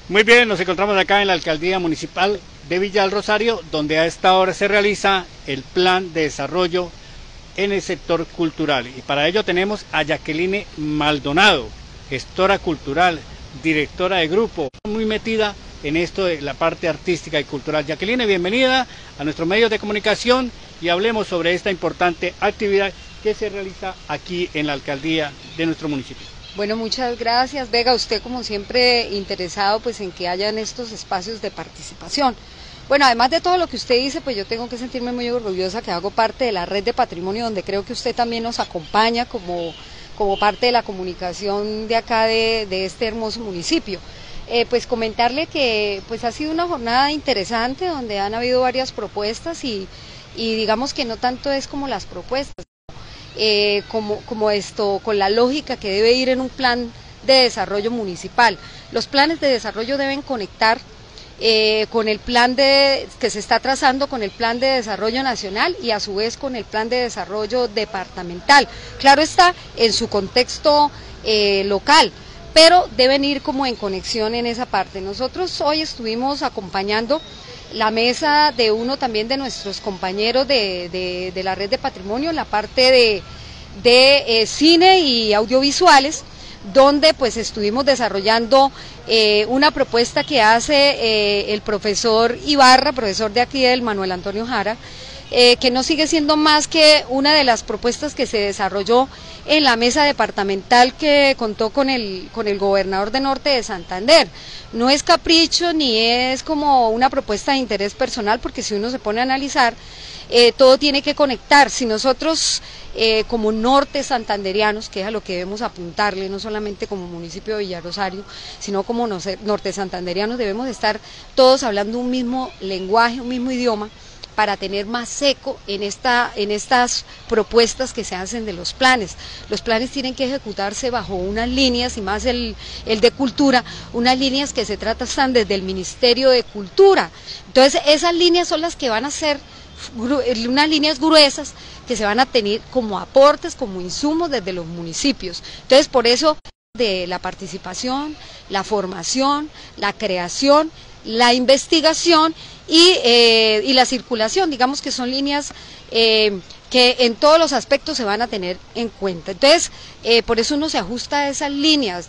Muy bien, nos encontramos acá en la Alcaldía Municipal de Villa del Rosario, donde a esta hora se realiza el plan de desarrollo en el sector cultural. Y para ello tenemos a Jacqueline Maldonado, gestora cultural, directora de grupo, muy metida en esto de la parte artística y cultural. Jacqueline, bienvenida a nuestros medios de comunicación y hablemos sobre esta importante actividad que se realiza aquí en la alcaldía de nuestro municipio. Bueno, muchas gracias, Vega, usted como siempre interesado pues en que hayan estos espacios de participación. Bueno, además de todo lo que usted dice, pues yo tengo que sentirme muy orgullosa que hago parte de la red de patrimonio, donde creo que usted también nos acompaña como parte de la comunicación de acá de este hermoso municipio. Pues comentarle que pues ha sido una jornada interesante, donde han habido varias propuestas y digamos que no tanto es como las propuestas, como esto, con la lógica que debe ir en un plan de desarrollo municipal. Los planes de desarrollo deben conectar con el plan que se está trazando con el plan de desarrollo nacional y a su vez con el plan de desarrollo departamental. Claro está, en su contexto local, pero deben ir como en conexión en esa parte. Nosotros hoy estuvimos acompañando la mesa de uno también de nuestros compañeros de la red de patrimonio, la parte de cine y audiovisuales, donde pues estuvimos desarrollando una propuesta que hace el profesor Ibarra, profesor de aquí del Manuel Antonio Jara, que no sigue siendo más que una de las propuestas que se desarrolló en la mesa departamental que contó con el gobernador de Norte de Santander. No es capricho ni es como una propuesta de interés personal, porque si uno se pone a analizar, todo tiene que conectar. Si nosotros como norte santanderianos, que es a lo que debemos apuntarle, no solamente como municipio de Villa Rosario, sino como norte santanderianos, debemos estar todos hablando un mismo lenguaje, un mismo idioma, para tener más eco en estas propuestas que se hacen de los planes. Los planes tienen que ejecutarse bajo unas líneas, y más el de cultura, unas líneas que se tratan desde el Ministerio de Cultura. Entonces esas líneas son las que van a ser unas líneas gruesas que se van a tener como aportes, como insumos desde los municipios. Entonces por eso de la participación, la formación, la creación, la investigación y la circulación, digamos que son líneas que en todos los aspectos se van a tener en cuenta. Entonces, por eso uno se ajusta a esas líneas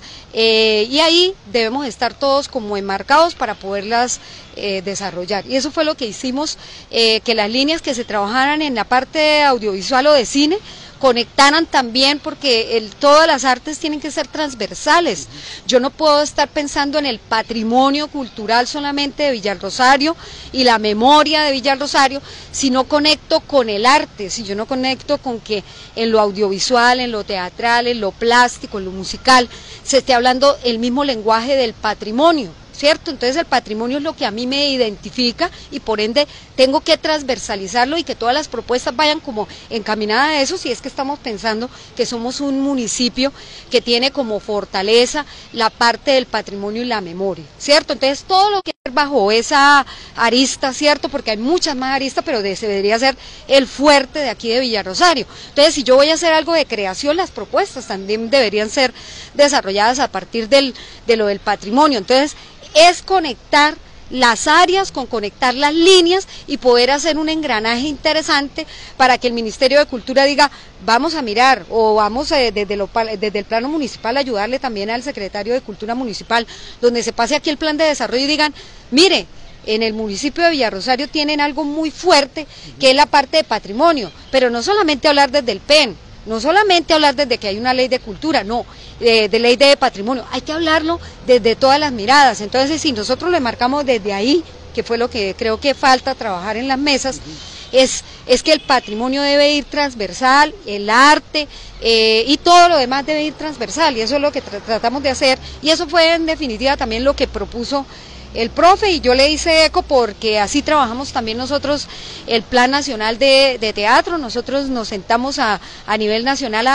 y ahí debemos estar todos como enmarcados para poderlas desarrollar. Y eso fue lo que hicimos, que las líneas que se trabajaran en la parte audiovisual o de cine conectaran también, porque todas las artes tienen que ser transversales. Yo no puedo estar pensando en el patrimonio cultural solamente de Villa del Rosario y la memoria de Villa del Rosario, si no conecto con el arte, si yo no conecto con que en lo audiovisual, en lo teatral, en lo plástico, en lo musical, se esté hablando el mismo lenguaje del patrimonio, ¿cierto? Entonces el patrimonio es lo que a mí me identifica y por ende tengo que transversalizarlo y que todas las propuestas vayan como encaminadas a eso, si es que estamos pensando que somos un municipio que tiene como fortaleza la parte del patrimonio y la memoria, ¿cierto? Entonces todo lo que bajo esa arista, ¿cierto? Porque hay muchas más aristas, pero ese debería ser el fuerte de aquí de Villa Rosario. Entonces, si yo voy a hacer algo de creación, las propuestas también deberían ser desarrolladas a partir de lo del patrimonio. Entonces, es conectar las áreas con conectar las líneas y poder hacer un engranaje interesante para que el Ministerio de Cultura diga, vamos a mirar, o vamos desde el plano municipal a ayudarle también al secretario de Cultura municipal, donde se pase aquí el plan de desarrollo y digan, mire, en el municipio de Villa Rosario tienen algo muy fuerte, que es la parte de patrimonio, pero no solamente hablar desde el PEN, no solamente hablar desde que hay una ley de cultura, no, de ley de patrimonio, hay que hablarlo desde todas las miradas. Entonces, si nosotros lo marcamos desde ahí, que fue lo que creo que falta trabajar en las mesas, es que el patrimonio debe ir transversal, el arte y todo lo demás debe ir transversal, y eso es lo que tratamos de hacer, y eso fue en definitiva también lo que propuso el profe, y yo le hice eco porque así trabajamos también nosotros el Plan Nacional de Teatro. Nosotros nos sentamos a nivel nacional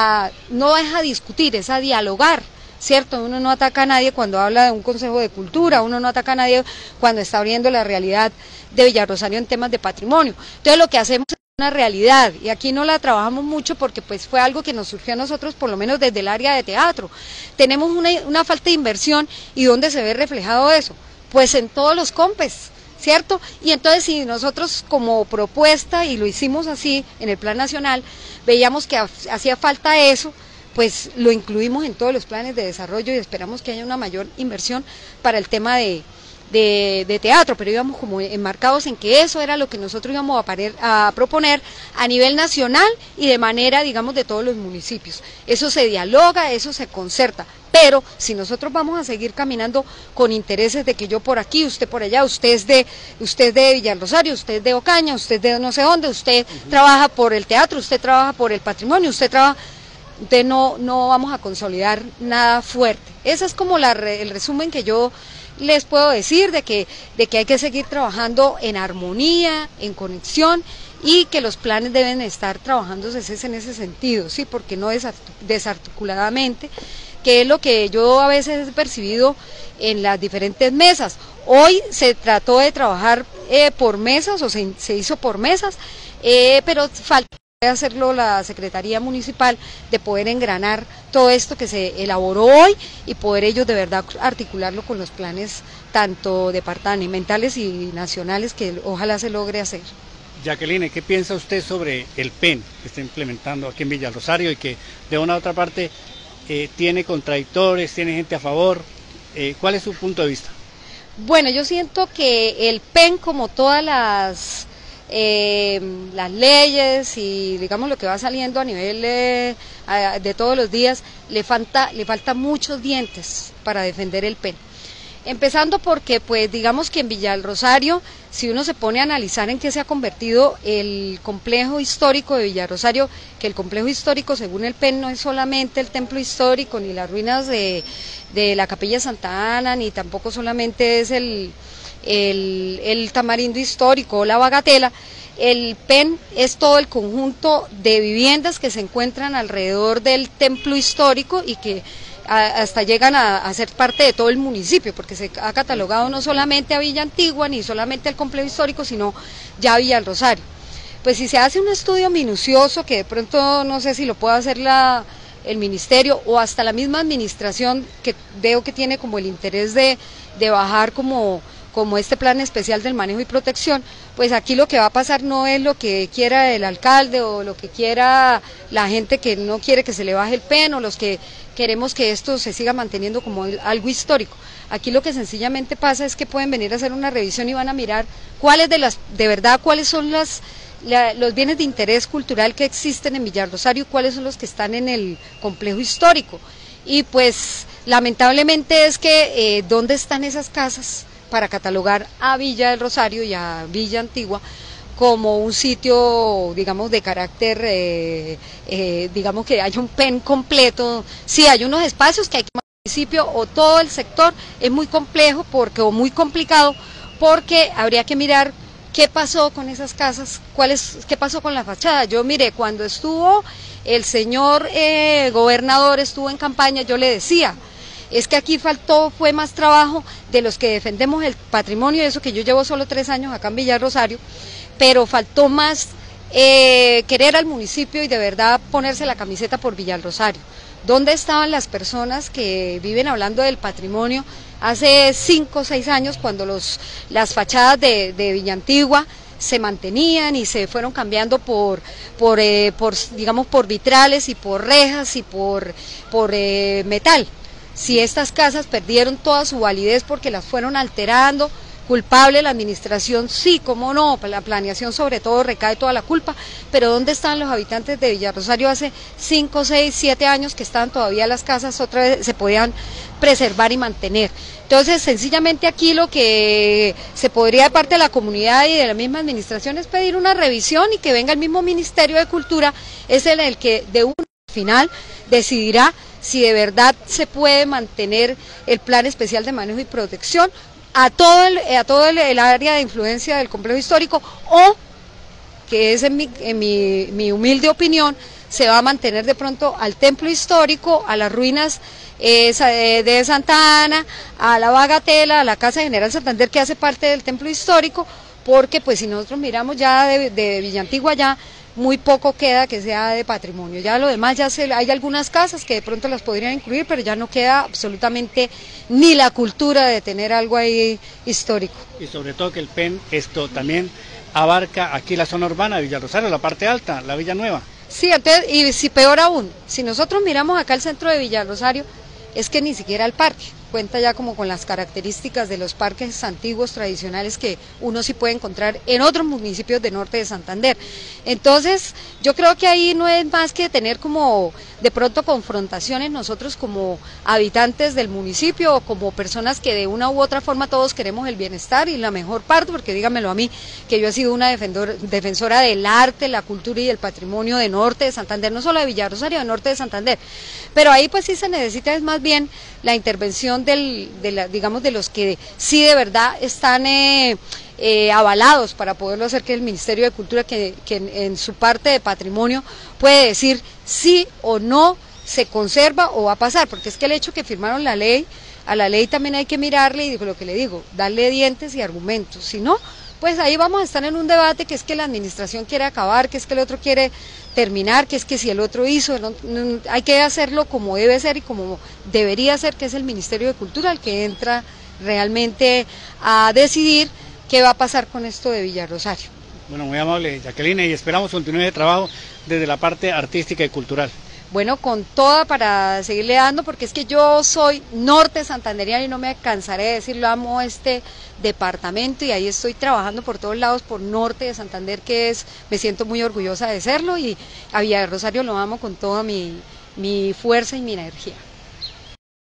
no es a discutir, es a dialogar, ¿cierto? Uno no ataca a nadie cuando habla de un consejo de cultura, uno no ataca a nadie cuando está abriendo la realidad de Villa Rosario en temas de patrimonio. Entonces lo que hacemos es una realidad, y aquí no la trabajamos mucho porque pues fue algo que nos surgió a nosotros, por lo menos desde el área de teatro. Tenemos una falta de inversión, ¿y dónde se ve reflejado eso? Pues en todos los COMPES, ¿cierto? Y entonces si nosotros como propuesta, y lo hicimos así en el plan nacional, veíamos que hacía falta eso, pues lo incluimos en todos los planes de desarrollo y esperamos que haya una mayor inversión para el tema de teatro, pero íbamos como enmarcados en que eso era lo que nosotros íbamos a proponer a nivel nacional y de manera, digamos, de todos los municipios. Eso se dialoga, eso se concerta, pero si nosotros vamos a seguir caminando con intereses de que yo por aquí, usted por allá, usted es de Villarrosario, usted es de Ocaña, usted es de no sé dónde, usted trabaja por el teatro, usted trabaja por el patrimonio, usted no vamos a consolidar nada fuerte. Ese es como el resumen que yo les puedo decir de que hay que seguir trabajando en armonía, en conexión, y que los planes deben estar trabajándose en ese sentido, sí, porque no desarticuladamente, que es lo que yo a veces he percibido en las diferentes mesas. Hoy se trató de trabajar por mesas, o se hizo por mesas, pero falta hacerlo la Secretaría Municipal, de poder engranar todo esto que se elaboró hoy y poder ellos de verdad articularlo con los planes tanto departamentales y nacionales que ojalá se logre hacer. Jacqueline, ¿qué piensa usted sobre el PEN que está implementando aquí en Villarrosario y que de una u otra parte tiene contradictores, tiene gente a favor? ¿Cuál es su punto de vista? Bueno, yo siento que el PEN, como todas las leyes y digamos lo que va saliendo a nivel de todos los días, le falta muchos dientes para defender el PEN. Empezando porque pues digamos que en Villarrosario, si uno se pone a analizar en qué se ha convertido el complejo histórico de Villarrosario, que el complejo histórico según el PEN no es solamente el templo histórico ni las ruinas de la Capilla Santa Ana, ni tampoco solamente es el tamarindo histórico o la bagatela. El PEN es todo el conjunto de viviendas que se encuentran alrededor del templo histórico y que hasta llegan a ser parte de todo el municipio, porque se ha catalogado no solamente a Villa Antigua ni solamente al complejo histórico, sino ya a Villarrosario. Pues si se hace un estudio minucioso, que de pronto no sé si lo puede hacer el ministerio o hasta la misma administración, que veo que tiene como el interés de bajar como este plan especial del manejo y protección, pues aquí lo que va a pasar no es lo que quiera el alcalde o lo que quiera la gente que no quiere que se le baje el PEN, o los que queremos que esto se siga manteniendo como algo histórico. Aquí lo que sencillamente pasa es que pueden venir a hacer una revisión y van a mirar cuáles son los bienes de interés cultural que existen en Villarrosario, cuáles son los que están en el complejo histórico. Y pues lamentablemente es que ¿dónde están esas casas para catalogar a Villa del Rosario y a Villa Antigua como un sitio, digamos, de carácter, digamos que haya un PEN completo? Sí, hay unos espacios que hay que el municipio o todo el sector es muy complejo o muy complicado, porque habría que mirar qué pasó con esas casas, qué pasó con la fachada. Yo miré, cuando estuvo el señor gobernador, estuvo en campaña, yo le decía, es que aquí fue más trabajo de los que defendemos el patrimonio, eso que yo llevo solo 3 años acá en Villarrosario, pero faltó más querer al municipio y de verdad ponerse la camiseta por Villarrosario. ¿Dónde estaban las personas que viven hablando del patrimonio hace 5 o 6 años, cuando las fachadas de Villa Antigua se mantenían y se fueron cambiando por vitrales y por rejas y por metal? Si estas casas perdieron toda su validez porque las fueron alterando, culpable la administración, sí, cómo no, la planeación sobre todo recae toda la culpa, pero ¿dónde están los habitantes de Villarrosario hace 5, 6, 7 años que estaban todavía las casas, otra vez se podían preservar y mantener? Entonces, sencillamente aquí lo que se podría de parte de la comunidad y de la misma administración es pedir una revisión y que venga el mismo Ministerio de Cultura, es el que de un final decidirá si de verdad se puede mantener el plan especial de manejo y protección a todo el área de influencia del complejo histórico, o que es en mi humilde opinión, se va a mantener de pronto al templo histórico, a las ruinas de Santa Ana, a la Bagatela, a la Casa General Santander, que hace parte del templo histórico, porque pues si nosotros miramos ya de Villa Antigua ya muy poco queda que sea de patrimonio, ya lo demás hay algunas casas que de pronto las podrían incluir, pero ya no queda absolutamente ni la cultura de tener algo ahí histórico. Y sobre todo que el PEN esto también abarca aquí la zona urbana de Villa Rosario, la parte alta, la Villa Nueva. Sí, entonces, y si peor aún, si nosotros miramos acá el centro de Villa Rosario, es que ni siquiera el parque cuenta ya como con las características de los parques antiguos tradicionales que uno sí puede encontrar en otros municipios de norte de Santander. Entonces yo creo que ahí no es más que tener como de pronto confrontaciones nosotros como habitantes del municipio o como personas que de una u otra forma todos queremos el bienestar y la mejor parte, porque dígamelo a mí, que yo he sido una defensora del arte, la cultura y el patrimonio de norte de Santander, no solo de Villa Rosario, de norte de Santander, pero ahí pues sí se necesita es más bien la intervención digamos de los que sí de verdad están avalados para poderlo hacer, que el Ministerio de Cultura que en su parte de patrimonio puede decir sí o no se conserva o va a pasar, porque es que el hecho que firmaron la ley, a la ley también hay que mirarle y lo que le digo, darle dientes y argumentos, si no, pues ahí vamos a estar en un debate que es que la administración quiere acabar, que es que el otro quiere terminar, que es que si el otro hizo, hay que hacerlo como debe ser y como debería ser, que es el Ministerio de Cultura el que entra realmente a decidir qué va a pasar con esto de Villa Rosario. Bueno, muy amable Jacqueline, y esperamos continuar de trabajo desde la parte artística y cultural. Bueno, con toda para seguirle dando, porque es que yo soy norte santanderiana y no me cansaré de decirlo, amo este departamento y ahí estoy trabajando por todos lados por norte de Santander, que me siento muy orgullosa de serlo, y a Villa Rosario lo amo con toda mi fuerza y mi energía.